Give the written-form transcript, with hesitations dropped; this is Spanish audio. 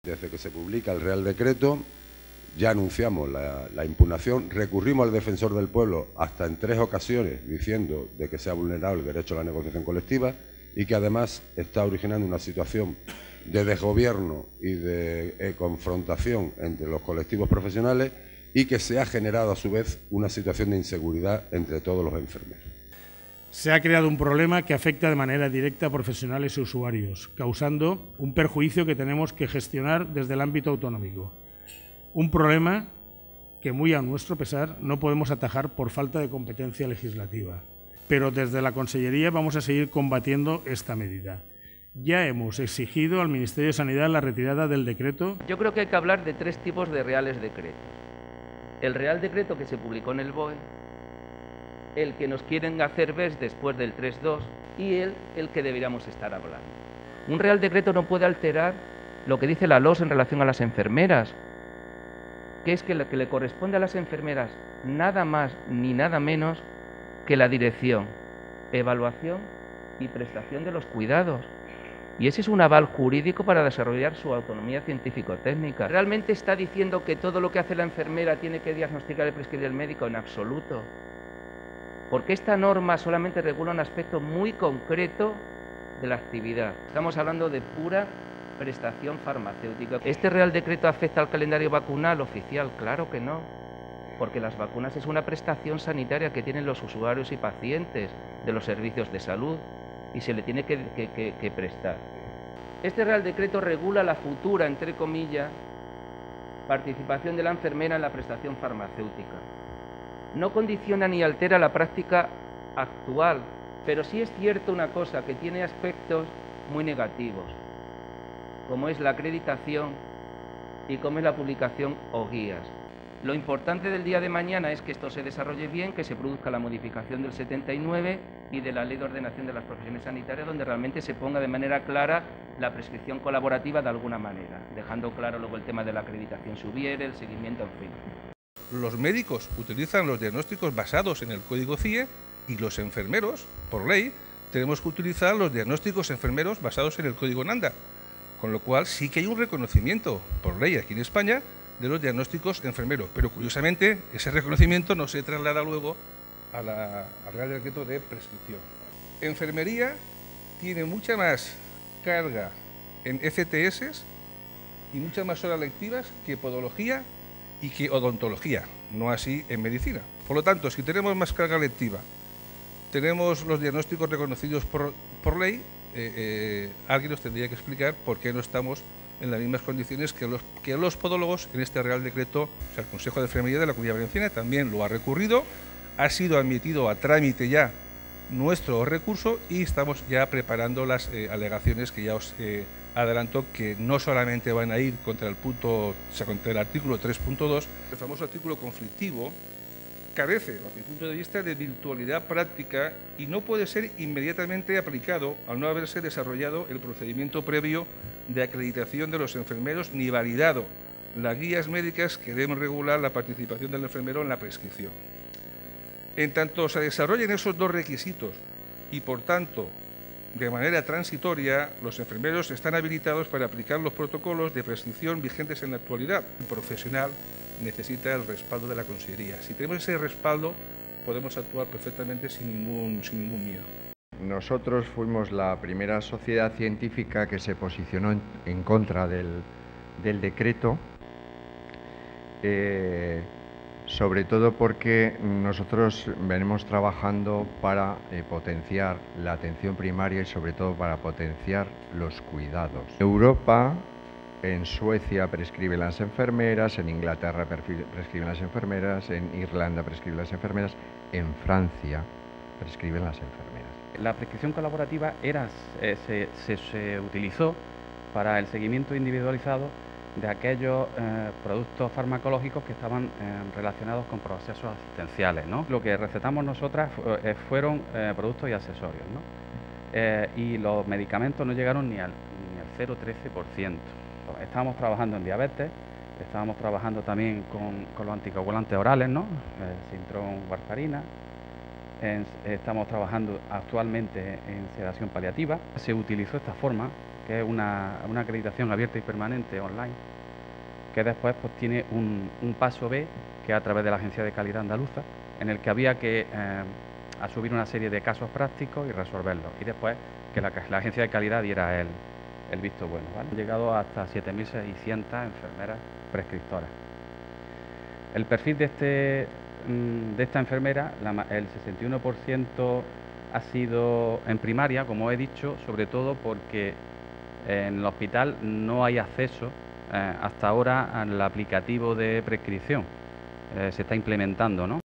Desde que se publica el Real Decreto, ya anunciamos la impugnación, recurrimos al Defensor del Pueblo hasta en 3 ocasiones diciendo de que se ha vulnerado el derecho a la negociación colectiva y que además está originando una situación de desgobierno y de confrontación entre los colectivos profesionales y que se ha generado a su vez una situación de inseguridad entre todos los enfermeros. Se ha creado un problema que afecta de manera directa a profesionales y usuarios, causando un perjuicio que tenemos que gestionar desde el ámbito autonómico. Un problema que, muy a nuestro pesar, no podemos atajar por falta de competencia legislativa. Pero desde la Consellería vamos a seguir combatiendo esta medida. Ya hemos exigido al Ministerio de Sanidad la retirada del decreto. Yo creo que hay que hablar de 3 tipos de reales decretos. El Real Decreto que se publicó en el BOE, el que nos quieren hacer ver después del 3.2 y el que deberíamos estar hablando. Un Real Decreto no puede alterar lo que dice la LOS en relación a las enfermeras, que es que lo que le corresponde a las enfermeras nada más ni nada menos que la dirección, evaluación y prestación de los cuidados. Y ese es un aval jurídico para desarrollar su autonomía científico-técnica. ¿Realmente está diciendo que todo lo que hace la enfermera tiene que diagnosticar y prescribir el médico? En absoluto. Porque esta norma solamente regula un aspecto muy concreto de la actividad. Estamos hablando de pura prestación farmacéutica. ¿Este Real Decreto afecta al calendario vacunal oficial? Claro que no, porque las vacunas es una prestación sanitaria que tienen los usuarios y pacientes de los servicios de salud y se le tiene que prestar. Este Real Decreto regula la futura, entre comillas, participación de la enfermera en la prestación farmacéutica. No condiciona ni altera la práctica actual, pero sí es cierto una cosa, que tiene aspectos muy negativos, como es la acreditación y como es la publicación o guías. Lo importante del día de mañana es que esto se desarrolle bien, que se produzca la modificación del 79 y de la Ley de Ordenación de las Profesiones Sanitarias, donde realmente se ponga de manera clara la prescripción colaborativa de alguna manera, dejando claro luego el tema de la acreditación si hubiere, el seguimiento, en fin. Los médicos utilizan los diagnósticos basados en el código CIE y los enfermeros, por ley, tenemos que utilizar los diagnósticos enfermeros basados en el código NANDA, con lo cual sí que hay un reconocimiento por ley aquí en España de los diagnósticos enfermeros, pero curiosamente ese reconocimiento no se traslada luego al Real Decreto de prescripción. Enfermería tiene mucha más carga en ECTS y muchas más horas lectivas que podología y que odontología, no así en medicina. Por lo tanto, si tenemos más carga lectiva, tenemos los diagnósticos reconocidos por ley, alguien nos tendría que explicar por qué no estamos en las mismas condiciones que los podólogos en este Real Decreto. O sea, el Consejo de Enfermería de la Comunidad Valenciana también lo ha recurrido, ha sido admitido a trámite ya nuestro recurso y estamos ya preparando las alegaciones que ya os adelanto que no solamente van a ir contra el artículo 3.2, el famoso artículo conflictivo, carece, desde mi punto de vista, de virtualidad práctica y no puede ser inmediatamente aplicado al no haberse desarrollado el procedimiento previo de acreditación de los enfermeros ni validado las guías médicas que deben regular la participación del enfermero en la prescripción. En tanto se desarrollen esos 2 requisitos y, por tanto, de manera transitoria, los enfermeros están habilitados para aplicar los protocolos de prescripción vigentes en la actualidad. El profesional necesita el respaldo de la Consellería. Si tenemos ese respaldo, podemos actuar perfectamente sin ningún miedo. Nosotros fuimos la primera sociedad científica que se posicionó en contra del decreto, sobre todo porque nosotros venimos trabajando para potenciar la atención primaria y sobre todo para potenciar los cuidados. En Europa, en Suecia prescriben las enfermeras, en Inglaterra prescriben las enfermeras, en Irlanda prescriben las enfermeras, en Francia prescriben las enfermeras. La prescripción colaborativa se utilizó para el seguimiento individualizado de aquellos productos farmacológicos que estaban relacionados con procesos asistenciales, ¿no? Lo que recetamos nosotras fueron productos y accesorios, ¿no? Y los medicamentos no llegaron ni al 0,13%. Estábamos trabajando en diabetes, estábamos trabajando también con los anticoagulantes orales, ¿no? Sintrón, warfarina. Estamos trabajando actualmente en sedación paliativa. Se utilizó esta forma que es una acreditación abierta y permanente online, que después pues tiene un paso B, que es a través de la Agencia de Calidad Andaluza, en el que había que asumir una serie de casos prácticos y resolverlos, y después que la Agencia de Calidad diera el visto bueno, ¿vale? Han llegado hasta 7.600 enfermeras prescriptoras. El perfil de esta enfermera, el 61% ha sido en primaria, como he dicho, sobre todo porque en el hospital no hay acceso hasta ahora al aplicativo de prescripción. Se está implementando, ¿no?